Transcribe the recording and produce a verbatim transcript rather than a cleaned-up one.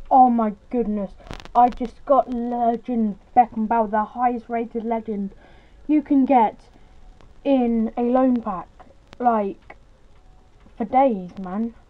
Oh my goodness, I just got Legend Beckenbauer, the highest rated legend you can get in a loan pack, like, for days, man.